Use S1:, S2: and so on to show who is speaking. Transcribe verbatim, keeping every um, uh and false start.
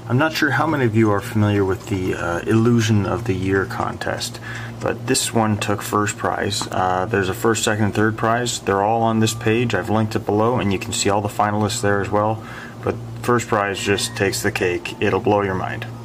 S1: I'm not sure how many of you are familiar with the uh, Illusion of the Year contest, but this one took first prize. Uh, there's a first, second, and third prize. They're all on this page. I've linked it below, and you can see all the finalists there as well. But first prize just takes the cake. It'll blow your mind.